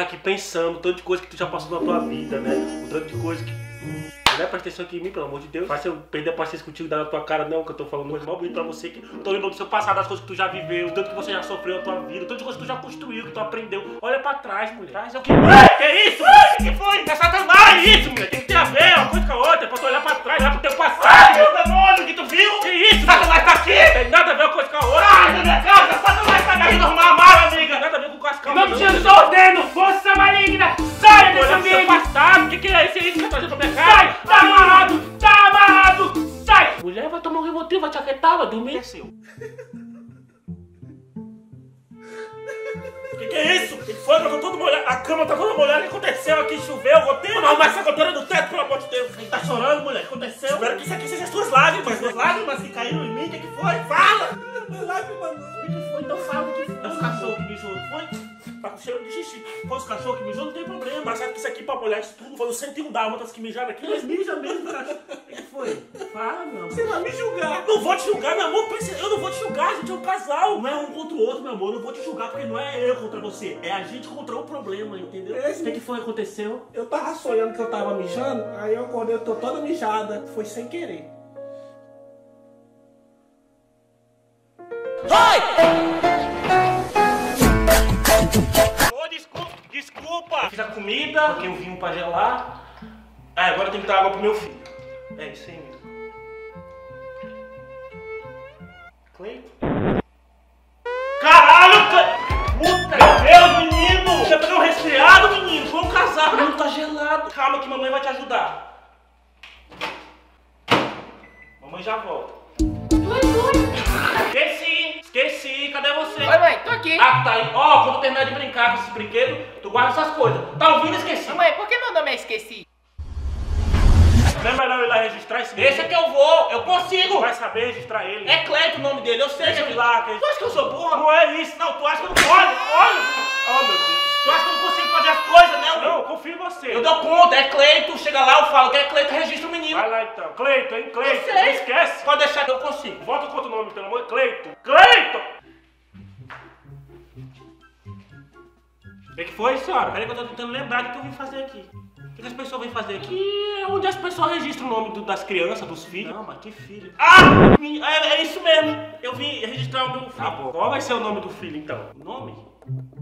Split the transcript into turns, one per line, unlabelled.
aqui pensando, o tanto de coisa que tu já passou na tua vida, né? O tanto de coisa que... Não é presta atenção aqui em mim, pelo amor de Deus. Faz eu perder a paciência contigo e dar na tua cara, não, que eu tô falando coisa mal bonita pra você, que tô lembrando do seu passado, das coisas que tu já viveu, o tanto que você já sofreu na tua vida, o tanto de coisas que tu já construiu, que tu aprendeu. Olha pra trás, mulher. Traz é o que? Que é isso? Que foi? É satanás isso, mulher. Tem que ter a ver uma coisa com a outra, é pra tu olhar pra trás, olhar pro teu passado. Meu demônio, que tu viu? Que isso? Satanás tá aqui! Tem nada a ver uma coisa com a outra. Sai da minha casa, Satanás tá aqui, arrumar a mala, amiga. Nada a ver com o cascal.
Não tinha só ordeno, força maligna! Sai desse ambiente!
Passado, que é esse aí que você tá trazendo pra minha casa?
Sai! Tá amarrado! Tá amarrado! Sai!
Mulher vai tomar um Rivotril, vai te aquietar, vai dormir. É seu. Que é isso? O que foi? Eu tô todo molhado. A cama tá toda molhada. O que aconteceu aqui? Choveu? Goteira? Não, mas essa goteira do teto, pelo amor de Deus. Quem tá chorando, mulher? O que aconteceu? Espero que isso aqui seja as tuas lágrimas. As tuas lágrimas que caíram em mim. O que foi? Fala! Não é lágrima, não. O que foi? Então fala o que foi. É os cachorros que mijou, não foi? Tá com cheiro de xixi. Foi os cachorros que mijou, não tem problema. Mas sabe que isso aqui pra molhar isso tudo foi os 101 dálmatas que mijaram aqui. Mas mija mesmo, cachorro. O que foi? Fala, meu amor. Você vai me julgar. Não vou te julgar, meu amor. Eu não vou te julgar, a gente é um casal. Não é um contra o outro, meu amor. Eu não vou te julgar porque não é eu contra você. É a gente contra o problema, entendeu? O que foi que aconteceu? Eu tava sonhando que eu tava mijando, aí eu acordei, eu tô toda mijada. Foi sem querer. Vai! Desculpa! Eu fiz a comida, coloquei um vinho pra gelar. Agora tem que dar água pro meu filho. É isso aí mesmo. Cleito? Caralho, puta! Meu Deus, menino! Você pegou um resfriado, menino? Foi um casaco, o menino tá gelado. Calma que mamãe vai te ajudar. Mamãe já volta. Esqueci, cadê você?
Oi, mãe, tô aqui.
Ah, tá aí. Ó, quando eu terminar de brincar com esses brinquedos, tu guarda essas coisas. Tá ouvindo? Esqueci.
Mãe, por que meu nome é Esqueci?
Não é melhor eu ir lá registrar esse nome?
Deixa que eu vou, eu consigo.
Tu vai saber registrar ele.
É Cleito o nome dele, eu sei.
Deixa eu ir lá.
Tu acha que eu sou burra?
Não é isso. Não, tu acha que eu não pode? Olha. Oh, meu Deus.
Tu acha que eu não consigo fazer as coisas, né?
Não, eu confio em você.
Eu dou conta, é Cleito, chega lá, eu falo que é Cleito, registra o menino.
Vai lá então. Cleito, hein? Cleito.
Eu sei.
Não esquece.
Pode deixar que eu consigo.
Bota o outro nome, pelo amor de Cleito. Cleito! O que foi, senhora? Peraí que eu tô tentando lembrar do que eu vim fazer aqui. O que as pessoas vêm fazer aqui? É onde as pessoas registram o nome das crianças, dos filhos. Não, mas que filho? É isso mesmo. Eu vim registrar o meu filho. Tá bom. Qual vai ser o nome do filho, então? O nome?